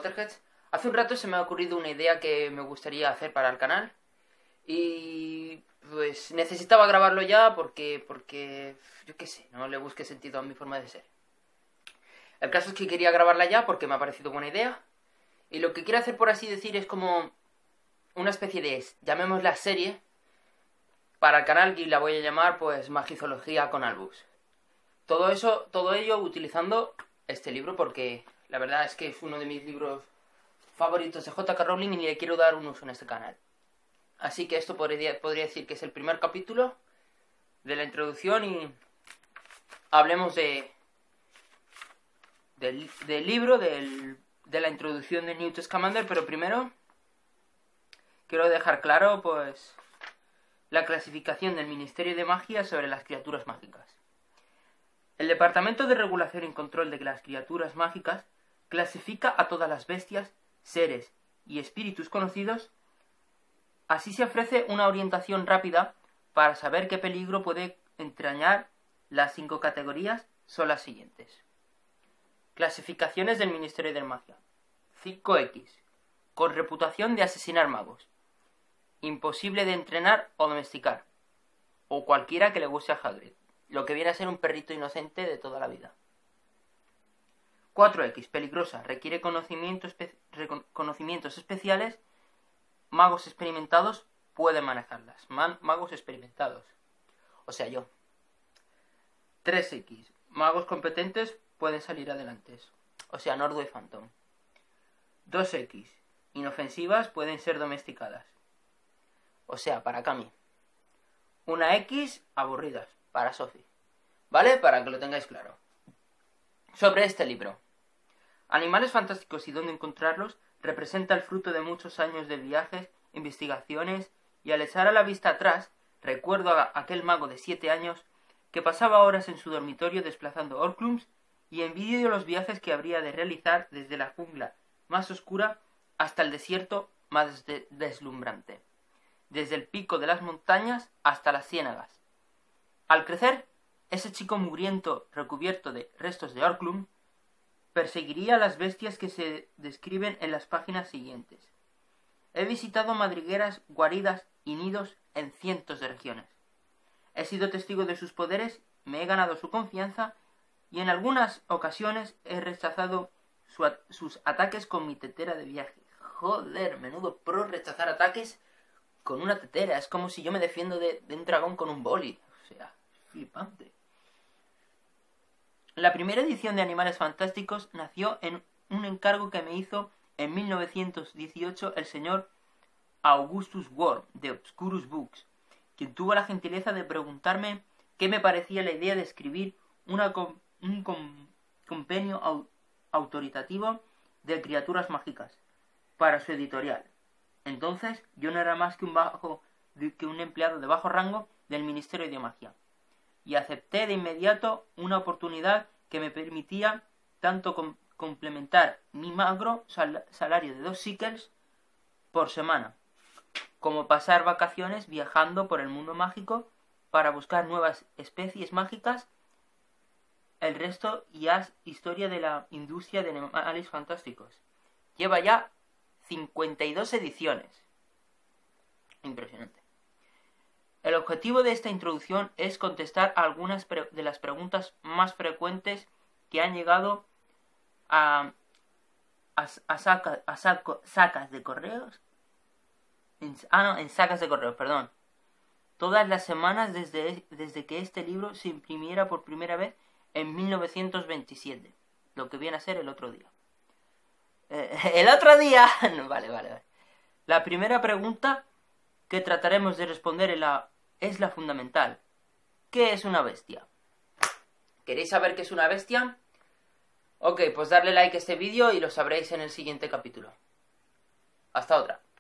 Potterheads. Hace un rato se me ha ocurrido una idea que me gustaría hacer para el canal. Y pues necesitaba grabarlo ya porque yo qué sé, no le busqué sentido a mi forma de ser. El caso es que quería grabarla ya porque me ha parecido buena idea. Y lo que quiero hacer, por así decir, es como una especie de, llamémosla serie, para el canal, y la voy a llamar pues Magizología con Albus. Todo ello utilizando este libro porque la verdad es que es uno de mis libros favoritos de J.K. Rowling y le quiero dar un uso en este canal. Así que esto podría decir que es el primer capítulo de la introducción y hablemos del libro, de la introducción de Newt Scamander, pero primero quiero dejar claro pues la clasificación del Ministerio de Magia sobre las criaturas mágicas. El Departamento de Regulación y Control de las Criaturas Mágicas clasifica a todas las bestias, seres y espíritus conocidos. Así se ofrece una orientación rápida para saber qué peligro puede entrañar. Las 5 categorías son las siguientes. Clasificaciones del Ministerio de Magia. 5X. Con reputación de asesinar magos. Imposible de entrenar o domesticar. O cualquiera que le guste a Hagrid. Lo que viene a ser un perrito inocente de toda la vida. 4X. Peligrosa. Requiere conocimientos especiales. Magos experimentados pueden manejarlas. Magos experimentados. O sea, yo. 3X. Magos competentes pueden salir adelante. O sea, Nordo y Phantom. 2X. Inofensivas pueden ser domesticadas. O sea, para Cami. 1X. Aburridas. Para Sophie. ¿Vale? Para que lo tengáis claro. Sobre este libro. Animales fantásticos y dónde encontrarlos representa el fruto de muchos años de viajes, investigaciones, y al echar a la vista atrás, recuerdo a aquel mago de 7 años que pasaba horas en su dormitorio desplazando Horcruxes y envidio los viajes que habría de realizar desde la jungla más oscura hasta el desierto más deslumbrante, desde el pico de las montañas hasta las ciénagas. Al crecer, ese chico mugriento recubierto de restos de Horcrux perseguiría a las bestias que se describen en las páginas siguientes. He visitado madrigueras, guaridas y nidos en cientos de regiones. He sido testigo de sus poderes, me he ganado su confianza y en algunas ocasiones he rechazado sus ataques con mi tetera de viaje. Joder, menudo pro rechazar ataques con una tetera. Es como si yo me defiendo de un dragón con un boli. O sea, flipante. La primera edición de Animales Fantásticos nació en un encargo que me hizo en 1918 el señor Augustus Ward de Obscurus Books, quien tuvo la gentileza de preguntarme qué me parecía la idea de escribir un compendio autoritativo de criaturas mágicas para su editorial. Entonces yo no era más que un empleado de bajo rango del Ministerio de Magia, y acepté de inmediato una oportunidad que me permitía tanto complementar mi magro salario de 2 shekels por semana, como pasar vacaciones viajando por el mundo mágico para buscar nuevas especies mágicas. El resto ya es historia de la industria de Animales Fantásticos. Lleva ya 52 ediciones. Impresionante. El objetivo de esta introducción es contestar algunas de las preguntas más frecuentes que han llegado a sacas de correos. En sacas de correos, perdón. Todas las semanas desde que este libro se imprimiera por primera vez en 1927. Lo que viene a ser el otro día. ¡El otro día! Vale. La primera pregunta que trataremos de responder es la fundamental. ¿Qué es una bestia? ¿Queréis saber qué es una bestia? Ok, pues darle like a este vídeo y lo sabréis en el siguiente capítulo. Hasta otra.